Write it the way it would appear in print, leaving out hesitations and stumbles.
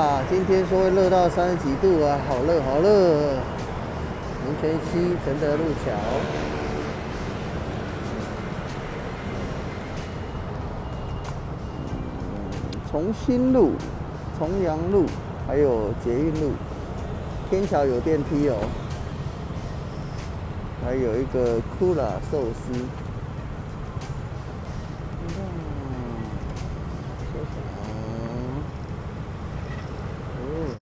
哇，今天说会热到30几度啊，好热好热！民权西承德路桥，重新路、重阳路，还有捷运路。天桥有电梯哦，还有一个库拉寿司。